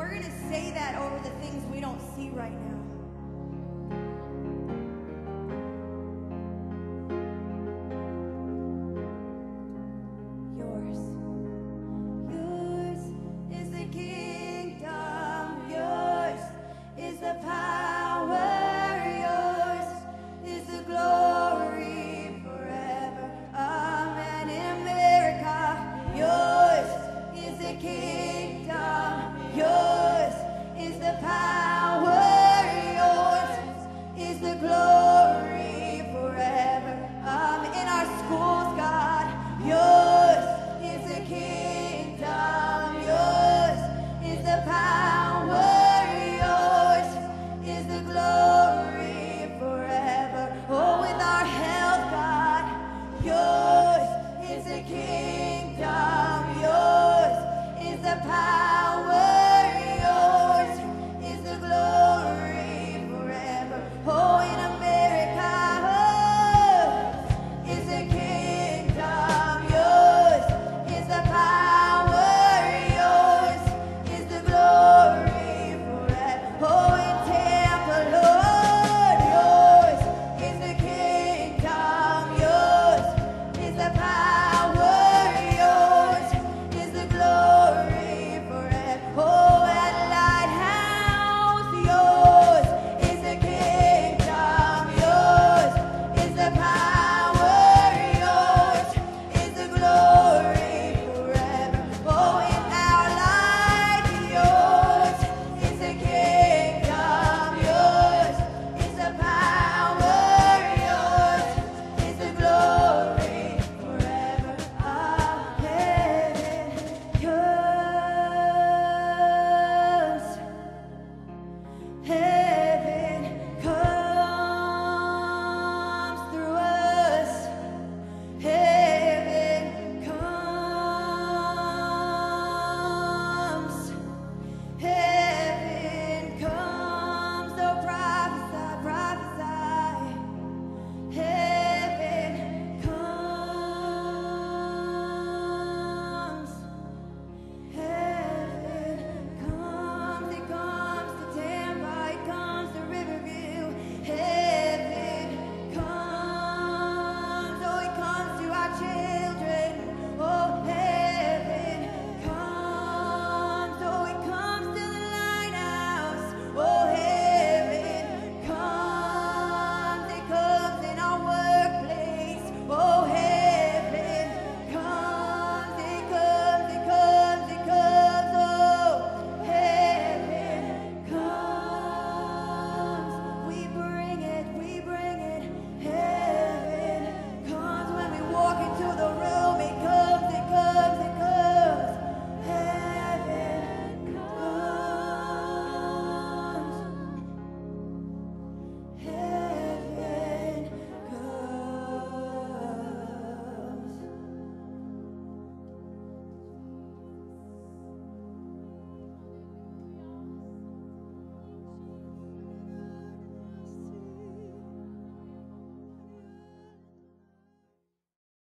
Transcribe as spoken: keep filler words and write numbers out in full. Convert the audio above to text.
we're going to say that over the things we don't see right now. Yours. Yours is the kingdom. Yours is the power. Yours is the glory forever. Amen. In America, yours is the kingdom. Yours is the power. Yours is the glory forever. Um, in our schools, God, yours is the kingdom. Yours is the power. Yours is the glory forever. Oh, with our health, God, yours is the kingdom. Yours is the power.